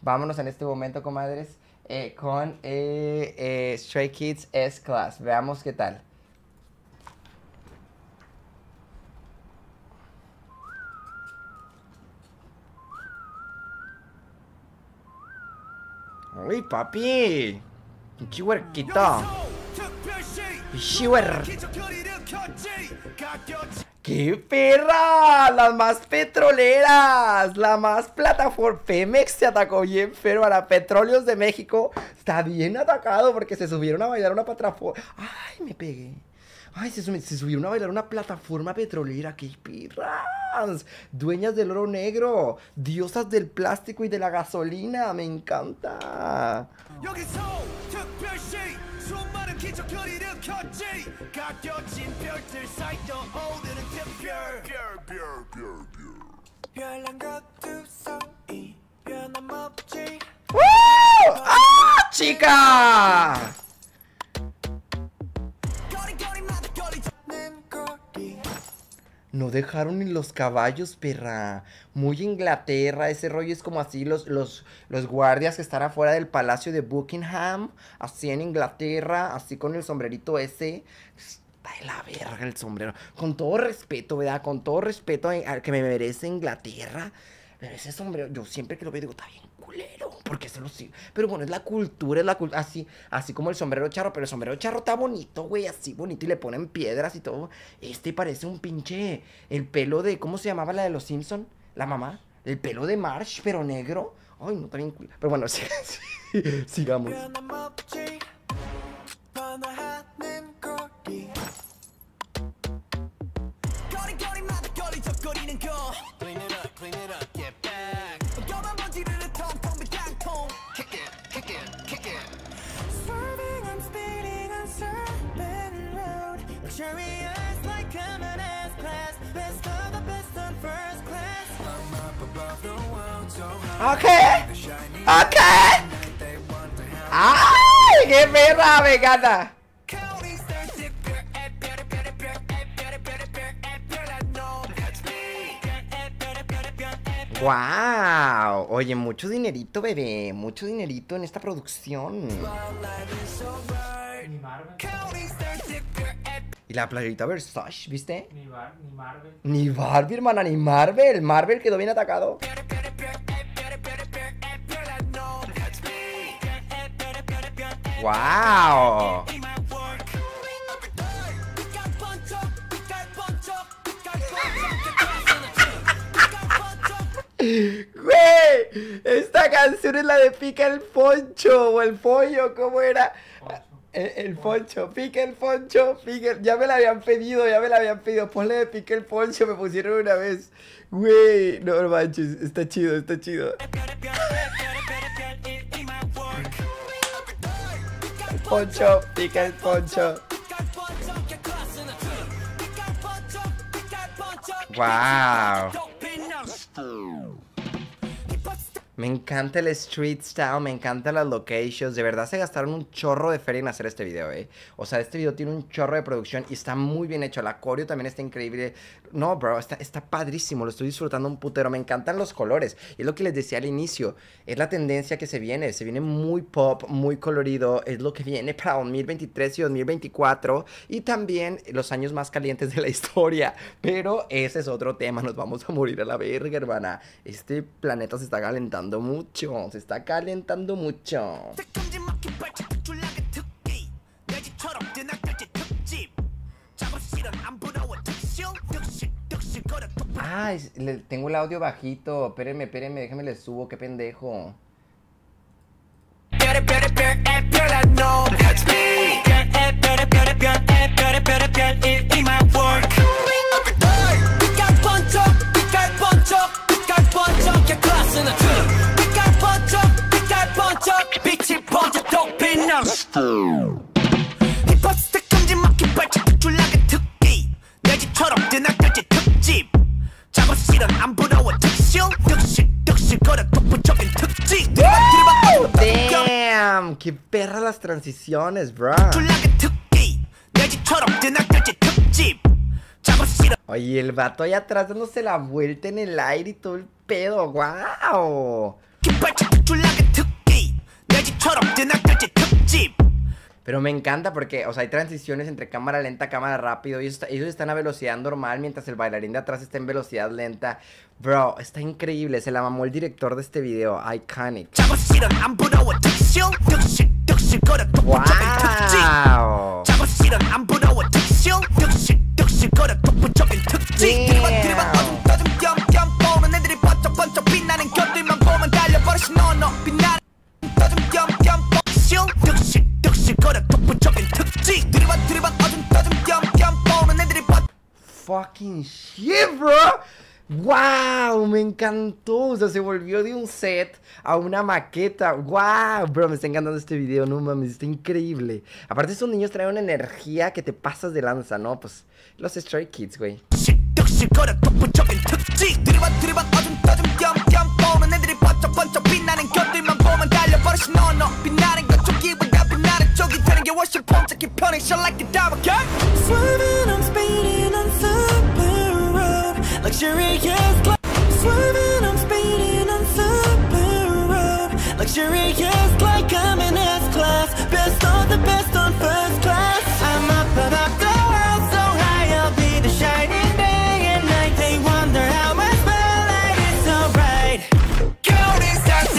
Vámonos en este momento, comadres, con Stray Kids S-Class. Veamos qué tal. ¡Uy, papi! ¡Pinche huerquito! ¡Pinche huerquito! ¡Qué perra! Las más petroleras. La más plataforma. Pemex se atacó bien feo a la Petróleos de México. Está bien atacado porque se subieron a bailar una plataforma. ¡Ay, me pegué! ¡Ay, se subieron a bailar una plataforma petrolera! ¡Qué perras! Dueñas del oro negro. Diosas del plástico y de la gasolina. ¡Me encanta! ¡Ah, chica! No dejaron ni los caballos, perra. Muy Inglaterra, ese rollo es como así los guardias que están afuera del palacio de Buckingham. Así en Inglaterra, así con el sombrerito ese. Está de la verga el sombrero. Con todo respeto, ¿verdad? Con todo respeto al que me merece Inglaterra. Pero ese sombrero, yo siempre que lo veo digo, está bien culero, porque se lo sigo. Pero bueno, es la cultura, así como el sombrero charro. Pero el sombrero charro está bonito, güey, así bonito. Y le ponen piedras y todo. Este parece un pinche, el pelo de, ¿cómo se llamaba la de los Simpson? La mamá, el pelo de Marsh, pero negro. Ay, no, está bien culero. Pero bueno, sigamos. Ok. ¡Ay, qué perra! Me encanta. ¡Wow! Oye, mucho dinerito, bebé. Mucho dinerito en esta producción. Y la playerita Versace, ¿viste? Ni Marvel. Ni Barbie, hermana, ni Marvel. Marvel quedó bien atacado. ¡Wow! Güey, esta canción es la de Pica el Poncho o el Pollo, ¿cómo era? El Poncho, Pica el Poncho, ya me la habían pedido, ponle de Pica el Poncho, me pusieron una vez. Güey, no manches, está chido, está chido. El Poncho, Pica el Poncho. Wow. Me encanta el street style, me encantan las locations. De verdad se gastaron un chorro de feria en hacer este video, O sea, este video tiene un chorro de producción y está muy bien hecho. La coreo también está increíble. No, bro, está padrísimo, lo estoy disfrutando un putero. Me encantan los colores. Y es lo que les decía al inicio. Es la tendencia que se viene muy pop, muy colorido. Es lo que viene para 2023 y 2024. Y también los años más calientes de la historia. Pero ese es otro tema, nos vamos a morir a la verga, hermana. Este planeta se está calentando mucho, se está calentando mucho. Ay, tengo el audio bajito. Espérenme, déjenme le subo, qué pendejo. Damn, qué perra las transiciones, bro. Oye, el vato allá atrás dándose la vuelta en el aire y todo el pedo, wow. Pero me encanta porque, o sea, hay transiciones entre cámara lenta, cámara rápido. Ellos están a velocidad normal mientras el bailarín de atrás está en velocidad lenta. Bro, está increíble. Se la mamó el director de este video. Iconic. ¡Wow! Fucking shit, bro. ¡Wow! Me encantó. O sea, se volvió de un set a una maqueta. ¡Wow! Bro, me está encantando este video. No mames, está increíble. Aparte, estos niños traen una energía que te pasas de lanza, ¿no? Pues los Stray Kids, güey. Luxurious like I'm in S-class. Best of the best on first class. I'm up above the world so high. I'll be the shining day and night. They wonder how my spotlight is so bright. Golden stars,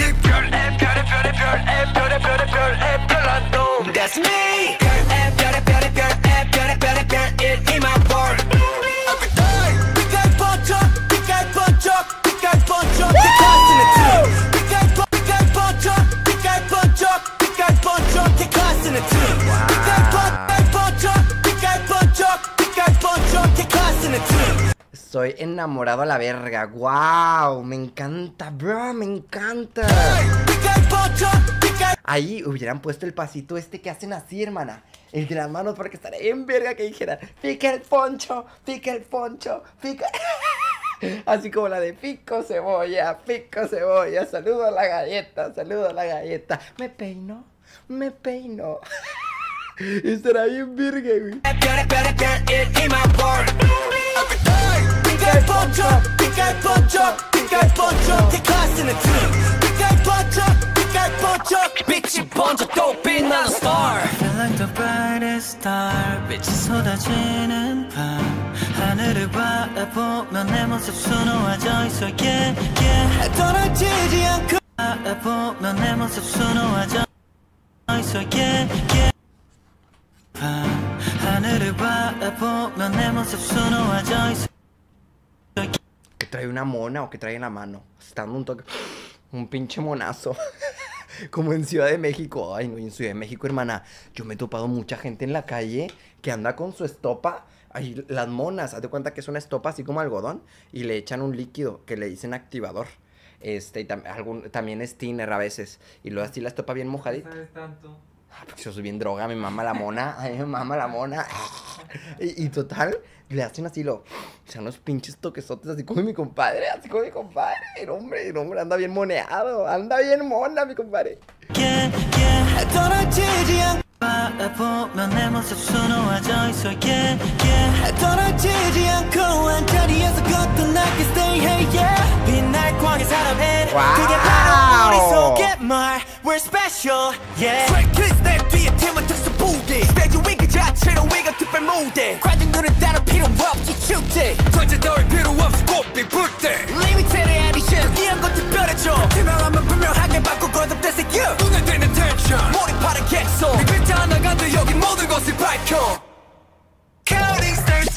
that's me. In my world. Estoy enamorado a la verga. ¡Wow! Me encanta, bro. Me encanta. Ahí hubieran puesto el pasito este que hacen así, hermana. El de las manos, porque estaría en verga que dijeran: pica el poncho, pica el poncho, pica. Así como la de pico cebolla, saludo a la galleta, saludo a la galleta. Me peino, me peino. Estará bien verga, güey. Pica el poncho, pica el poncho, pica el poncho. ¿Qué clase en el team? Pica el poncho, pica el poncho. 빛이 번져 또 빛나는 star. Feel like the brightest star. 빛이 쏟아지는 밤. 하늘을 바라보면 내 모습 수놓아져 있어. Yeah, yeah. 떨어지지 않고 바라보면 내 모습 수놓아져 있어. Yeah, yeah. 밤. 하늘을 바라보면 내 모습 수놓아져 있어. Que trae una mona o que trae en la mano. Está dando un toque. Un pinche monazo. Como en Ciudad de México. Ay, no, en Ciudad de México, hermana. Yo me he topado mucha gente en la calle que anda con su estopa. Ay, las monas. Haz de cuenta que es una estopa así como algodón. Y le echan un líquido que le dicen activador. Y también es thinner a veces. Y luego así la estopa bien mojadita. No sabes tanto. Porque yo soy bien droga, me mama la mona. Ay, me mama la mona. Y total, le hacen así o sea, unos pinches toquesotes así como mi compadre, así como mi compadre. El hombre, anda bien moneado, anda bien mona, mi compadre. Yeah, yeah. 떨어지지 않고 바라보면 내 모습 수놓아져 있어. Yeah, yeah. 떨어지지 않고 한 자리에서 거듭나게 stay. Hey, yeah. 빛날 광의 사람해. 그게 바로 우리 속의 말. We're special, yeah. Straight kids 내 뒤에 팀은 특수 부대. 스테이지 위 그 자체로 위가 특별 무대. 관중들은 따로 필요 없지 축제. 전체 따위 필요 없이 꽃빛 불 때. Limited edition. 이런 건 특별해져. 투명하면 분명하게 바꾸고 거듭돼서 you. 눈에 띄는 tension. 몰입하는 객소. 네 빛이 하나 간데 여기 모든 것을 밝혀. Counting stars.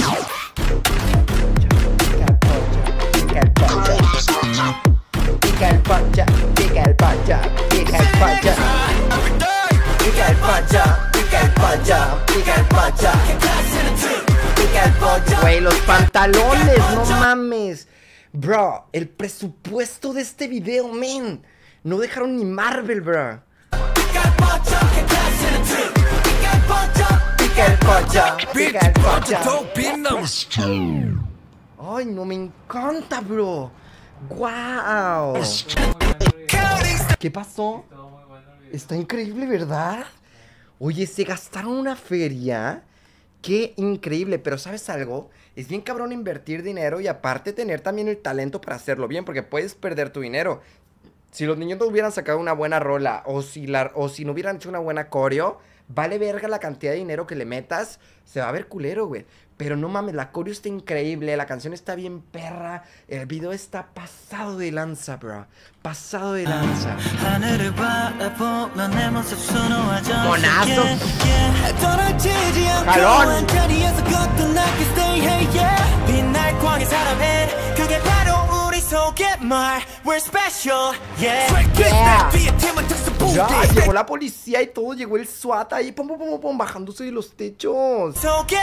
Pica el poncho, pica el poncho, pica el poncho, pica el poncho, pica el poncho, pica el poncho, pica el poncho, pica el poncho. Güey, los pantalones, no mames. Bro, el presupuesto de este video, men. No dejaron ni Marvel, bro. Pica el poncho, pica el poncho, pica el poncho, pica el poncho. Ay, no, me encanta, bro. ¡Guau! ¿Qué pasó? Todo muy bueno el video. Está increíble, ¿verdad? Oye, se gastaron una feria. Qué increíble, pero ¿sabes algo? Es bien cabrón invertir dinero y aparte tener también el talento para hacerlo bien, porque puedes perder tu dinero. Si los niños no hubieran sacado una buena rola o si no hubieran hecho una buena coreo, vale verga la cantidad de dinero que le metas, se va a ver culero, güey. Pero no mames, la coreo está increíble, la canción está bien perra, el video está pasado de lanza, bro. Pasado de lanza. ¡Monazo! ¡Jalón! Ya, llegó la policía y todo, llegó el SWAT ahí, pum, pum, pum, pum, bajándose de los techos.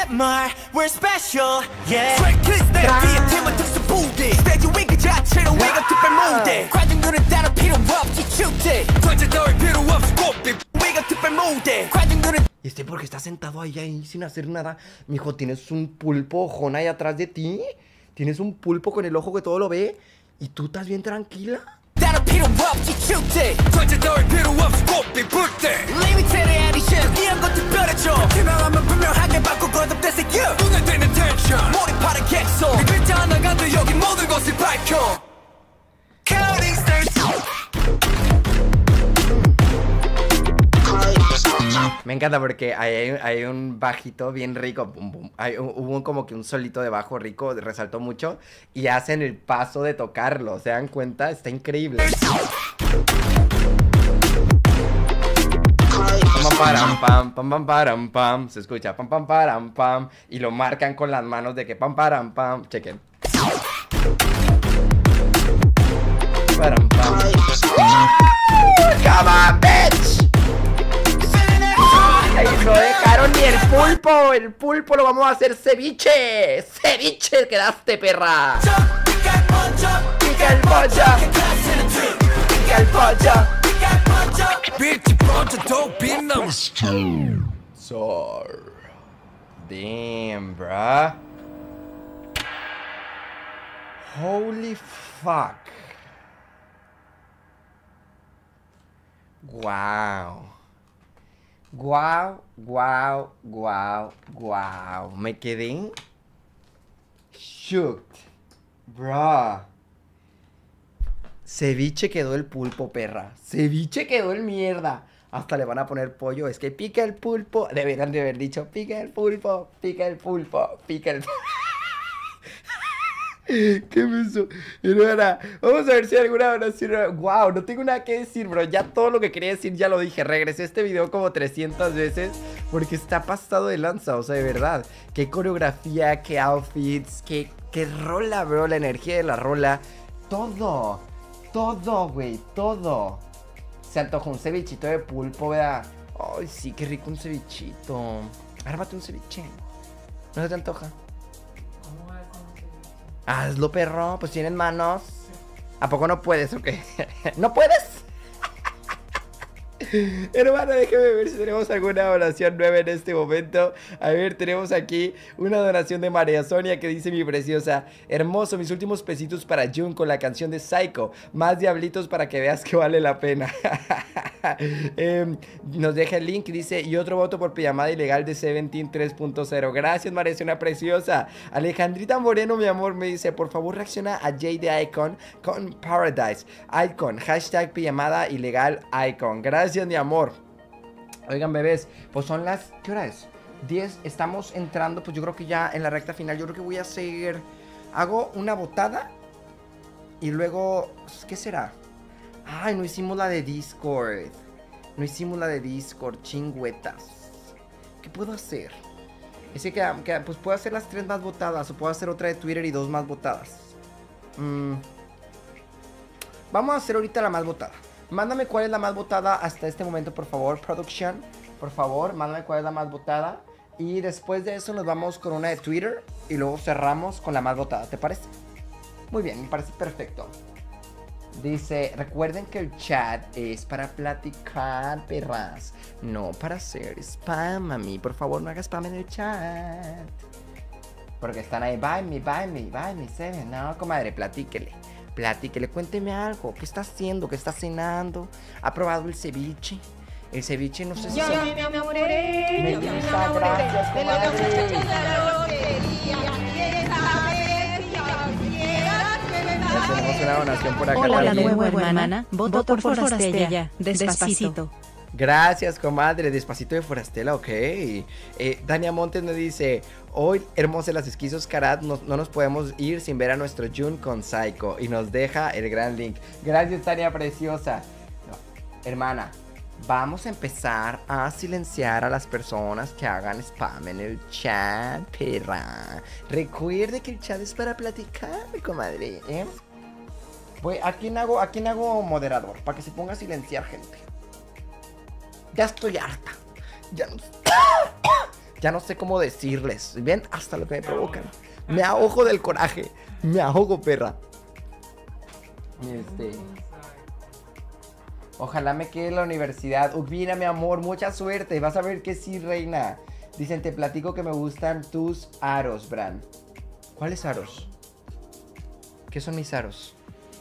¿Y por qué está sentado ahí sin hacer nada? Mijo, ¿tienes un pulpo ojón ahí atrás de ti? ¿Tienes un pulpo con el ojo que todo lo ve? ¿Y tú estás bien tranquila? Me encanta porque hay un bajito bien rico, bum, bum. Hubo como que un solito de bajo rico, resaltó mucho. Y hacen el paso de tocarlo, ¿se dan cuenta? Está increíble. Pam, param, pam, pam, pam, param, pam. Se escucha pam, pam, param, pam. Y lo marcan con las manos de que pam, param, pam. Chequen. Param, pam. Come on, bitch. No dejaron ni el pulpo lo vamos a hacer ceviche. Ceviche quedaste, perra. Pica el pollo. Pica el pollo. Damn, bruh. Holy fuck. Wow. Guau, guau, guau, guau. Me quedé shocked, bruh. Ceviche quedó el pulpo, perra. Ceviche quedó el mierda. Hasta le van a poner pollo. Es que pica el pulpo. Deberían de haber dicho pica el pulpo, pica el pulpo, pica el... ¿Qué me hizo? Hermana, vamos a ver si hay alguna oración. Wow, no tengo nada que decir, bro. Ya todo lo que quería decir ya lo dije. Regresé a este video como 300 veces porque está pasado de lanza, o sea, de verdad. Qué coreografía, qué outfits, qué rola, bro. La energía de la rola. Todo, güey, todo. Se antojó un cevichito de pulpo, ¿verdad? Ay, sí, qué rico un cevichito. Ármate un ceviche. ¿No se te antoja? Hazlo, perro, pues tienes manos. ¿A poco no puedes o qué? ¿No puedes? Hermano, déjeme ver si tenemos alguna donación nueva en este momento. A ver, tenemos aquí una donación de María Sonia que dice: mi preciosa, hermoso, mis últimos pesitos para Jun con la canción de Psycho. Más diablitos para que veas que vale la pena. Nos deja el link y dice: y otro voto por pijamada ilegal de Seventeen 3.0. Gracias, María Sonia preciosa. Alejandrita Moreno, mi amor, me dice: por favor reacciona a Jay de Icon con Paradise Icon, hashtag pijamada ilegal Icon. Gracias, mi amor. Oigan, bebés, pues son las... ¿qué hora es? 10, estamos entrando, pues yo creo que ya en la recta final. Yo creo que voy a hacer... hago una botada y luego... ¿qué será? Ay, no hicimos la de Discord. No hicimos la de Discord, chingüetas. ¿Qué puedo hacer? Es que pues puedo hacer las 3 más votadas o puedo hacer otra de Twitter y 2 más votadas. Vamos a hacer ahorita la más votada. Mándame cuál es la más votada hasta este momento, por favor, production. Por favor, mándame cuál es la más votada. Y después de eso nos vamos con una de Twitter y luego cerramos con la más votada, ¿te parece? Muy bien, me parece perfecto. Dice: recuerden que el chat es para platicar, perras, no para hacer spam, mami. Por favor, no hagas spam en el chat. Porque están ahí, buy me, Seven. No, comadre, platíquele. Cuénteme algo. ¿Qué está haciendo? ¿Qué está cenando? ¿Ha probado el ceviche? El ceviche, no sé si... Yo me enamoré. Melissa, gracias, comadre. Tenemos una donación por acá. Hola, también. nueva hermana. Voto por Forastella. Despacito. Gracias, comadre. Despacito de Forastela, ok. Dania Montes nos dice: hoy, hermosa las esquizos Karat, no nos podemos ir sin ver a nuestro Jun con Psycho. Y nos deja el gran link. Gracias, Tania preciosa. No, hermana, vamos a empezar a silenciar a las personas que hagan spam en el chat, perra. Recuerde que el chat es para platicar, mi comadre, ¿eh? ¿A quién hago moderador? Para que se ponga a silenciar gente. Ya estoy harta. Ya no sé cómo decirles. Ven hasta lo que me provocan. Me ahogo del coraje. Me ahogo, perra. Ojalá me quede en la universidad. Ugbina, mi amor, mucha suerte. Vas a ver que sí, reina. Dicen, te platico que me gustan tus aros, Bran. ¿Cuáles aros? ¿Qué son mis aros?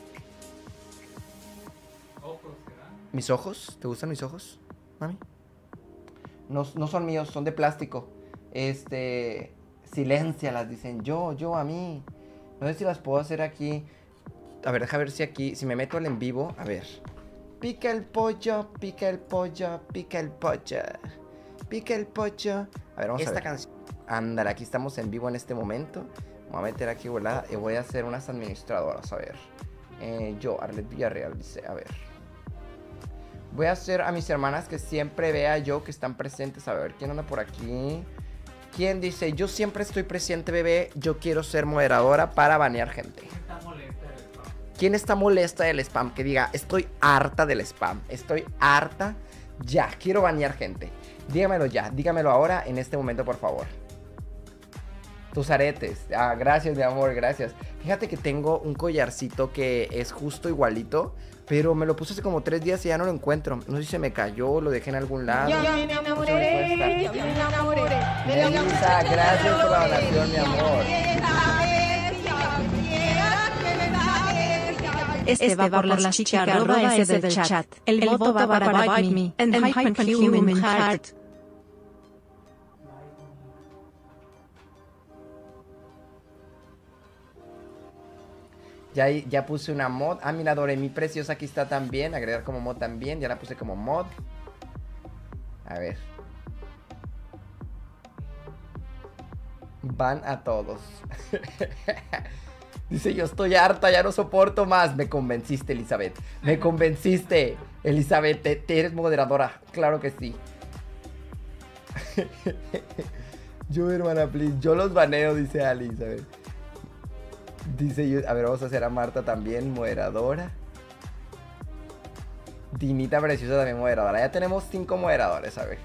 ¿Mis ojos? ¿Te gustan mis ojos, mami? No son míos, son de plástico. Siléncialas, dicen. Yo, a mí. No sé si las puedo hacer aquí. A ver, deja ver si aquí, si me meto al en vivo. A ver. Pica el pollo, pica el pollo, pica el pollo. Pica el pollo. A ver, vamos a ver. Esta canción. Ándale, aquí estamos en vivo en este momento. Voy a meter aquí, volada. Y voy a hacer unas administradoras, a ver. Yo, Arlet Villarreal, dice, a ver. Voy a hacer a mis hermanas que siempre vea yo que están presentes. A ver, ¿quién anda por aquí? ¿Quién dice, yo siempre estoy presente, bebé? Yo quiero ser moderadora para banear gente. ¿Quién está molesta del spam? Que diga, estoy harta del spam. Estoy harta. Ya, quiero banear gente. Dígamelo ya, dígamelo ahora, en este momento, por favor. Tus aretes. Ah, gracias, mi amor, gracias. Fíjate que tengo un collarcito que es justo igualito, pero me lo puse hace como 3 días y ya no lo encuentro. No sé si se me cayó, lo dejé en algún lado. Yo me enamoré. Melissa, gracias por la donación, mi amor. Este va por las chicas arroba ese del chat. El voto va para Bite Me and Hype and Human Heart. Ya puse una mod. Ah, mira, Doremi Preciosa aquí está también. Agregar como mod también. Ya la puse como mod. A ver. Van a todos. Dice, yo estoy harta, ya no soporto más. Me convenciste, Elizabeth. Me convenciste, Elizabeth. Te eres moderadora. Claro que sí. Yo, hermana, please. Yo los baneo, dice Alice. A ver. Dice yo. A ver, vamos a hacer a Marta también, moderadora. Dinita Preciosa también moderadora. Ya tenemos 5 moderadores, a ver.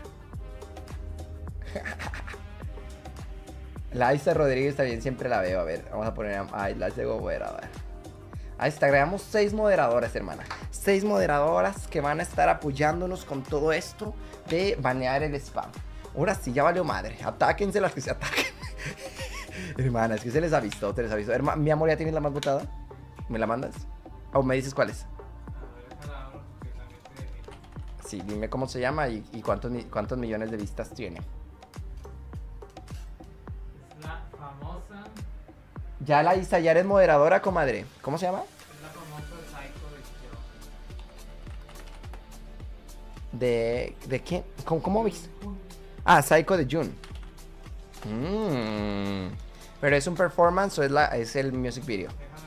Laisa Rodríguez también siempre la veo. A ver, vamos a poner a Laisa como moderadora. Ahí está, agregamos 6 moderadoras, hermana. 6 moderadoras que van a estar apoyándonos con todo esto de banear el spam. Ahora sí, ya valió madre. Atáquense las que se ataquen. Hermana, es que se les ha visto, mi amor, ¿ya tienes la más votada? ¿Me la mandas? ¿O me dices cuál es? Sí, dime cómo se llama y cuántos millones de vistas tiene. La famosa. Ya la Isa, ya eres moderadora, comadre. ¿Cómo se llama? Es la famosa Psycho ¿De quién? ¿Cómo viste? Ah, Psycho de June. ¿Pero es un performance o es el music video?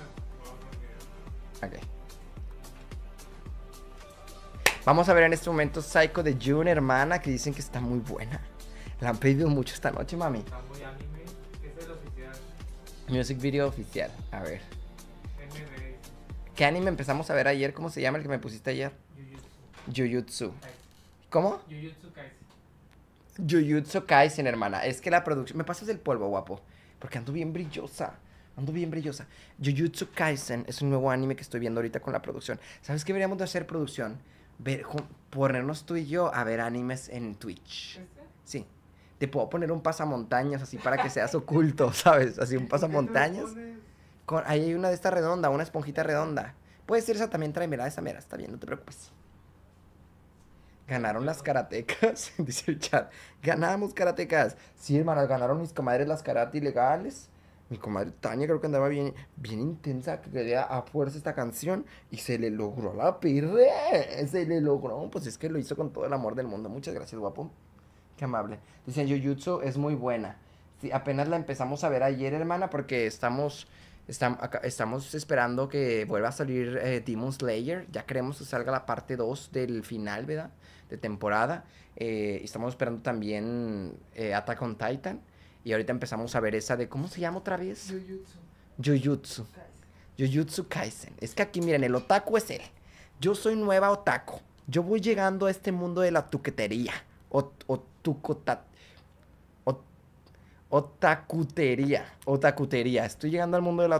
Ok. Vamos a ver en este momento Psycho de June, hermana, que dicen que está muy buena. La han pedido mucho esta noche, mami. Está muy anime. Es el oficial. Music video oficial. A ver. MD. ¿Qué anime empezamos a ver ayer? ¿Cómo se llama el que me pusiste ayer? Jujutsu. ¿Cómo? Jujutsu Kaisen. Jujutsu Kaisen, hermana. Es que la producción... Me pasas el polvo, guapo. Porque ando bien brillosa. Ando bien brillosa. Jujutsu Kaisen es un nuevo anime que estoy viendo ahorita con la producción. ¿Sabes qué deberíamos de hacer, producción? Ponernos tú y yo a ver animes en Twitch. Sí. Te puedo poner un pasamontañas así para que seas oculto, ¿sabes? Así un pasamontañas. Ahí hay una de esta redonda, una esponjita redonda. Puede ser esa también, tráemela, esa mera. Está bien, no te preocupes. Ganaron las karatecas, dice el chat. Ganamos karatecas. Sí, hermanas, ganaron mis comadres las karate ilegales. Mi comadre Tania creo que andaba bien, bien intensa, que quería a fuerza esta canción y se le logró a la perra. Se le logró, pues es que lo hizo con todo el amor del mundo. Muchas gracias, guapo. Qué amable. Dicen, Jujutsu es muy buena. Sí, apenas la empezamos a ver ayer, hermana, porque estamos esperando que vuelva a salir Demon Slayer. Ya queremos que salga la parte 2 del final, ¿verdad? De temporada. Y estamos esperando también Attack on Titan. Y ahorita empezamos a ver esa de... ¿Cómo se llama otra vez? Jujutsu. Jujutsu Kaisen. Es que aquí, miren, el otaku es él. Yo soy nueva otaku. Yo voy llegando a este mundo de la tuquetería. Otakutería. Estoy llegando al mundo de la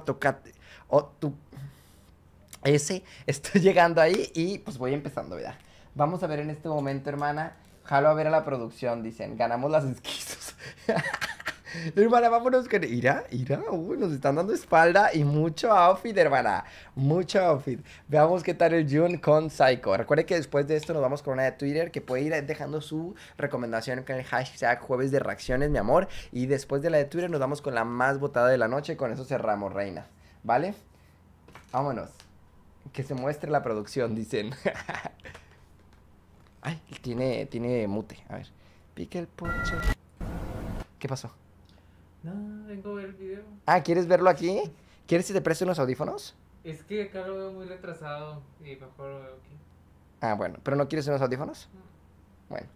estoy llegando ahí y pues voy empezando, ¿verdad? Vamos a ver en este momento, hermana. Jalo a ver a la producción, dicen. Ganamos las esquizos. Hermana, vámonos con... Ira, uy, nos están dando espalda y mucho outfit, hermana. Mucho outfit. Veamos qué tal el Jun con Psycho. Recuerde que después de esto nos vamos con una de Twitter, que puede ir dejando su recomendación con el hashtag jueves de reacciones, mi amor. Y después de la de Twitter nos vamos con la más votada de la noche. Con eso cerramos, reina. ¿Vale? Vámonos. Que se muestre la producción, dicen. Ay, tiene mute. A ver. Pique el poncho. ¿Qué pasó? No, vengo a ver el video. Ah, ¿quieres verlo aquí? ¿Quieres que te preste unos audífonos? Es que acá lo veo muy retrasado y mejor lo veo aquí. Ah, bueno. ¿Pero no quieres unos audífonos? Bueno.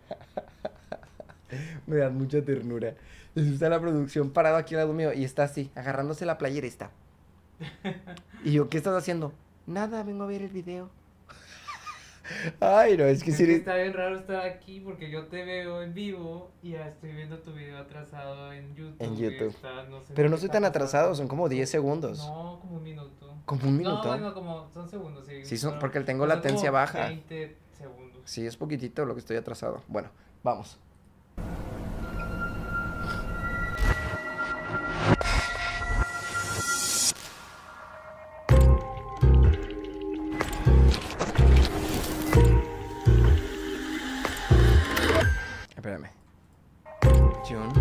Me da mucha ternura. Está la producción parado aquí al lado mío y está así, agarrándose la playera y está. Y yo, ¿qué estás haciendo? Nada, vengo a ver el video. Ay, no, es que Es sí. que está bien raro estar aquí porque yo te veo en vivo y ya estoy viendo tu video atrasado en YouTube. En y YouTube. no sé Pero no qué soy está tan pasando. atrasado, son como 10 segundos. No, como un minuto. ¿Como un minuto? No, bueno, como son segundos, sí. Sí, son, pero- porque tengo pero son latencia como baja. 20 segundos. Sí, es poquitito lo que estoy atrasado. Bueno, vamos. Espérame. Jun.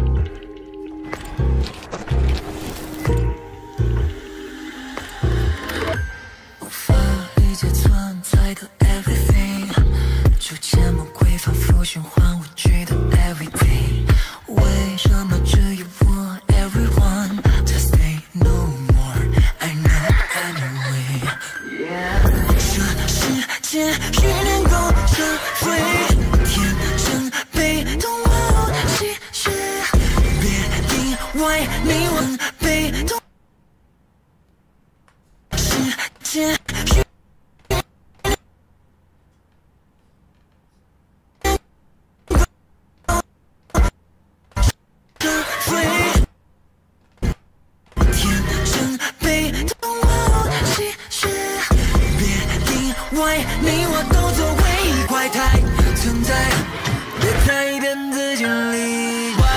已经存在的 everything， 逐渐梦规反复循环无惧的 everything， 为什么只有我 everyone just say no more I know anyway， 这世界只能够这回，天真被动我其实别意外你我被动世界你我都作为怪胎存在，别太骗自己例外。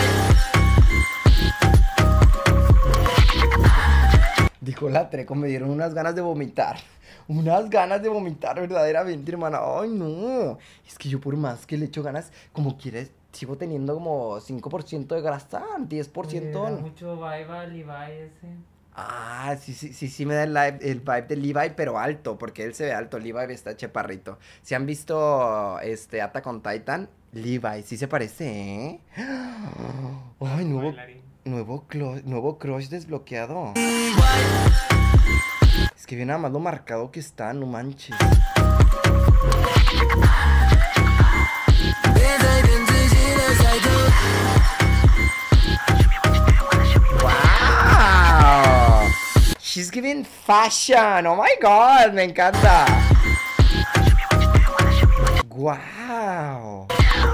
Dijo la Treco, me dieron unas ganas de vomitar. Unas ganas de vomitar verdaderamente, hermana. Ay, no. Es que yo por más que le echo ganas, como quieres, sigo teniendo como 5% de grasa, 10%. Da mucho vibe a Levi ese. Ah, sí, me da el vibe de Levi, pero alto, porque él se ve alto. Levi está chaparrito. Si han visto Attack on Titan, Levi sí se parece, ¿eh? Ay, Bailarín. nuevo crush desbloqueado. Es que viene nada más lo marcado que está, no manches. 别再骗自己的猜测。 ¡Wow! She's giving fashion. Oh my god, me encanta. Wow.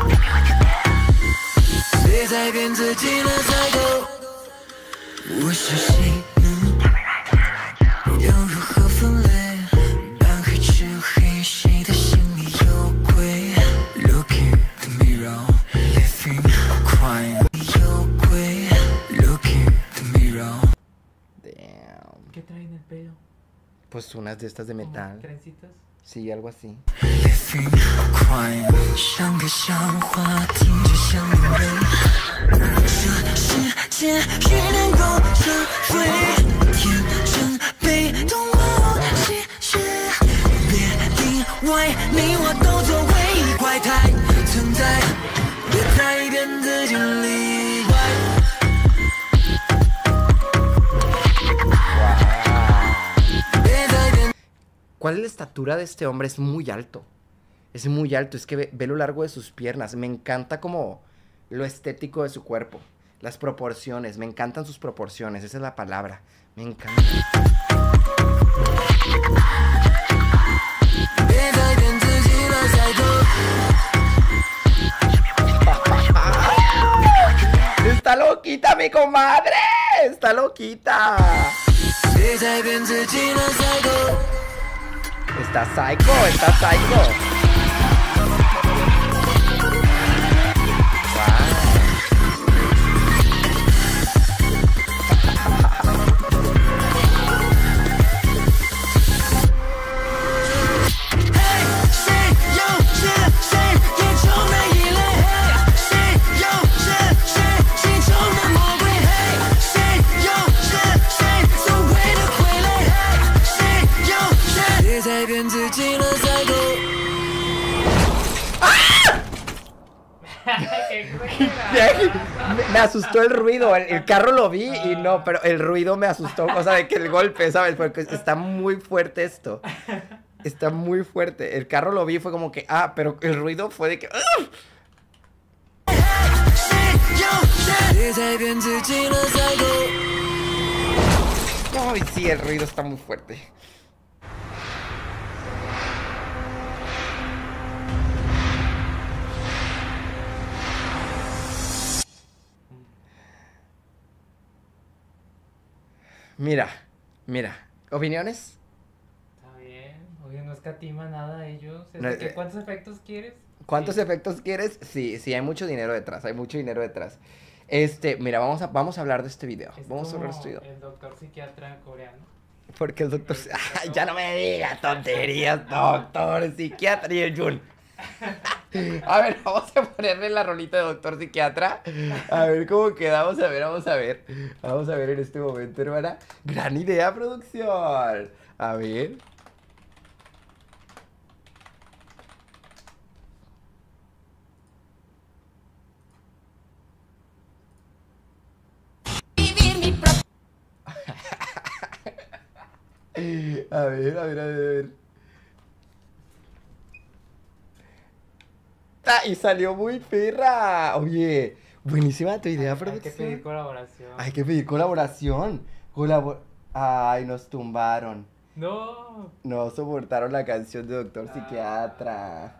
别再骗自己的猜测。我是谁呢？要如何分类？暗黑之黑，谁的心里有鬼 ？Look in the mirror, living or crying. 有鬼 ，Look in the mirror. Damn. ¿Qué trae en el pelo? Pues unas de estas de ¿Como metal. trencitas? Sí, algo así. Living laughing, crying， 像个笑话，听着像流泪。这世界谁能够这会天真被动我其实别因为你我都作为怪胎存在，别再骗自己例外。 ¿Cuál es la estatura de este hombre? Es muy alto. Es muy alto. Es que ve lo largo de sus piernas. Me encanta como lo estético de su cuerpo. Las proporciones. Me encantan sus proporciones. Esa es la palabra. Me encanta. ¡Está loquita mi comadre! ¡Está loquita! Está psycho, está psycho. Me asustó el ruido, el carro lo vi y no, pero el ruido me asustó, cosa de que el golpe, ¿sabes? Porque está muy fuerte esto. Está muy fuerte. El carro lo vi y fue como que, pero el ruido fue de que... Ay, sí, el ruido está muy fuerte. Mira, ¿opiniones? Está bien. Oye, no escatima nada ellos. No, ¿Cuántos efectos quieres? ¿Cuántos Sí. efectos quieres? Sí, hay mucho dinero detrás, hay mucho dinero detrás. Mira, vamos a hablar de este video. Es Vamos a hablar de como este video. el doctor psiquiatra coreano. Porque el doctor... ¡Ay, ya no me digas tonterías, doctor psiquiatra y el Jun! A ver, vamos a ponerle la rolita de doctor psiquiatra. A ver cómo queda, vamos a ver. Vamos a ver en este momento, hermana. Gran idea, producción. A ver. A ver. Y salió muy perra. Oye, buenísima tu idea, Hay que producción. pedir colaboración. Hay que pedir colaboración. Ay, nos tumbaron. No. No soportaron la canción de Doctor Psiquiatra.